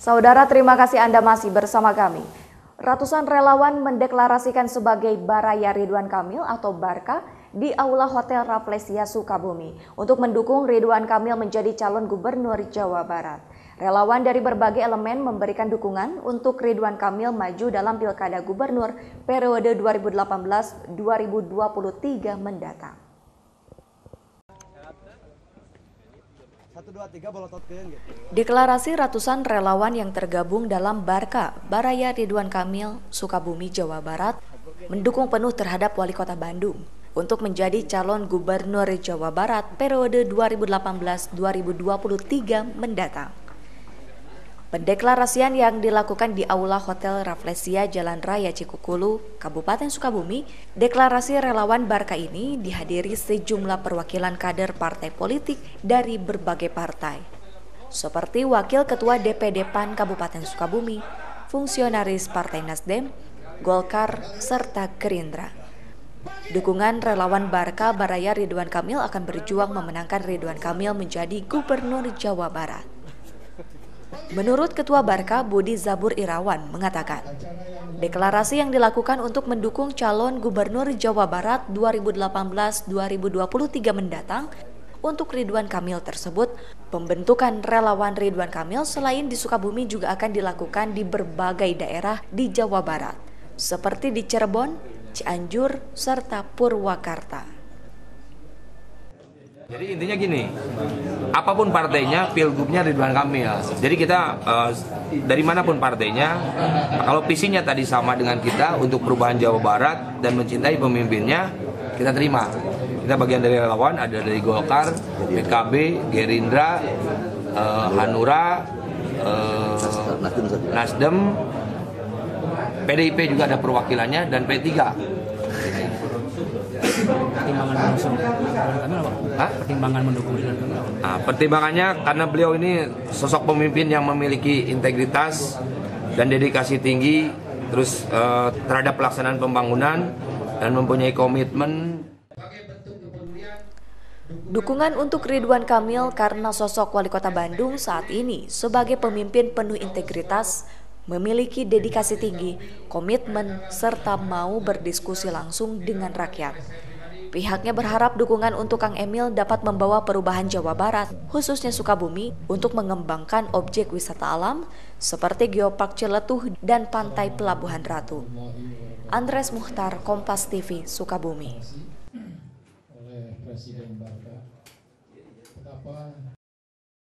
Saudara, terima kasih Anda masih bersama kami. Ratusan relawan mendeklarasikan sebagai Baraya Ridwan Kamil atau Barka di Aula Hotel Rafflesia Sukabumi untuk mendukung Ridwan Kamil menjadi calon gubernur Jawa Barat. Relawan dari berbagai elemen memberikan dukungan untuk Ridwan Kamil maju dalam Pilkada Gubernur periode 2018-2023 mendatang. Deklarasi ratusan relawan yang tergabung dalam Barka, Baraya Ridwan Kamil, Sukabumi, Jawa Barat, mendukung penuh terhadap Wali Kota Bandung untuk menjadi calon gubernur Jawa Barat periode 2018-2023 mendatang. Pendeklarasian yang dilakukan di Aula Hotel Rafflesia Jalan Raya Cikukulu, Kabupaten Sukabumi, deklarasi relawan Barka ini dihadiri sejumlah perwakilan kader partai politik dari berbagai partai, seperti Wakil Ketua DPD PAN Kabupaten Sukabumi, fungsionaris Partai Nasdem, Golkar, serta Gerindra. Dukungan relawan Barka Baraya Ridwan Kamil akan berjuang memenangkan Ridwan Kamil menjadi Gubernur Jawa Barat. Menurut Ketua Barka Budi Zabur Irawan mengatakan, deklarasi yang dilakukan untuk mendukung calon Gubernur Jawa Barat 2018-2023 mendatang untuk Ridwan Kamil tersebut, pembentukan relawan Ridwan Kamil selain di Sukabumi juga akan dilakukan di berbagai daerah di Jawa Barat, seperti di Cirebon, Cianjur, serta Purwakarta. Jadi intinya gini, apapun partainya, pilgubnya Ridwan Kamil. Jadi kita dari manapun partainya, kalau visinya tadi sama dengan kita untuk perubahan Jawa Barat dan mencintai pemimpinnya, kita terima. Kita bagian dari relawan, ada dari Golkar, PKB, Gerindra, Hanura, Nasdem, PDIP juga ada perwakilannya, dan P3. Pertimbangan mengusung Ridwan Kamil apa? Pertimbangan mendukung Ridwan Kamil apa? Nah, pertimbangannya karena beliau ini sosok pemimpin yang memiliki integritas dan dedikasi tinggi, terus terhadap pelaksanaan pembangunan dan mempunyai komitmen. Dukungan untuk Ridwan Kamil karena sosok Wali Kota Bandung saat ini sebagai pemimpin penuh integritas, memiliki dedikasi tinggi, komitmen, serta mau berdiskusi langsung dengan rakyat. Pihaknya berharap dukungan untuk Kang Emil dapat membawa perubahan Jawa Barat, khususnya Sukabumi, untuk mengembangkan objek wisata alam seperti Geopark Ciletuh dan Pantai Pelabuhan Ratu. Andres Muhtar, Kompas TV, Sukabumi. Oleh Presiden Barka, betapa